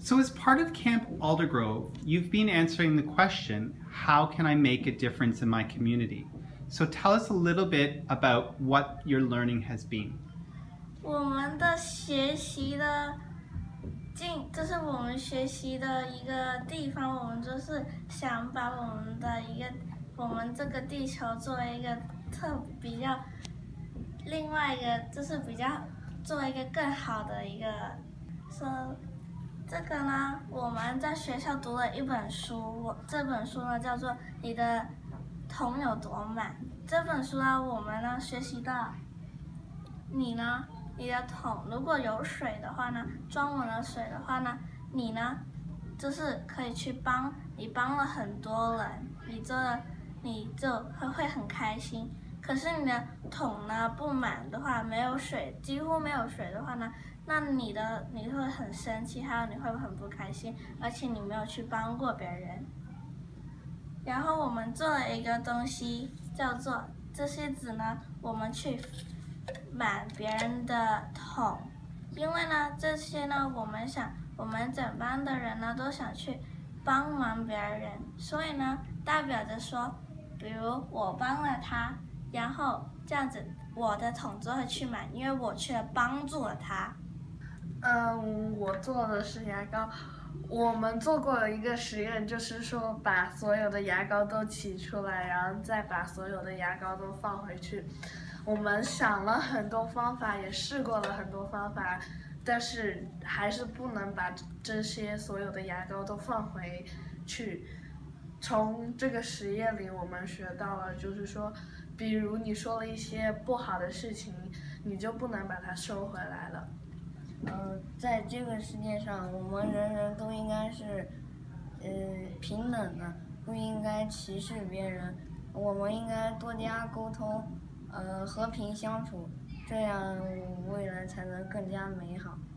So as part of Camp Aldergrove, you've been answering the question, how can I make a difference in my community? So tell us a little bit about what your learning has been. 我们的学习的这是我们学习的一个地方，我们就是想把我们这个地球作为一个另外一个就是作为一个更好的一个这个呢，我们在学校读了一本书，这本书呢叫做《你的桶有多满》。这本书呢，我们呢学习到，你的桶如果有水的话呢，装满了水的话呢，你呢就是可以去你帮了很多人，你就会很开心。可是你的桶呢不满的话，没有水，几乎没有水的话呢，那你会很生气，还有你会很不开心，而且你没有去帮过别人。然后我们做了一个东西，叫做这些纸呢，我们去满别人的桶，因为呢这些呢，我们整班的人呢都想去帮忙别人，所以呢代表着说，比如我帮了他。然后这样子，我的桶就会去满，因为我去了帮助了他。 我做的是牙膏。我们做过一个实验，就是说把所有的牙膏都挤出来，然后再把所有的牙膏都放回去。我们想了很多方法，也试过了很多方法，但是还是不能把这些所有的牙膏都放回去。从这个实验里，我们学到了，就是说，比如你说了一些不好的事情，你就不能把它收回来了。 在这个世界上，我们人人都应该是，平等的，不应该歧视别人。我们应该多加沟通，和平相处，这样未来才能更加美好。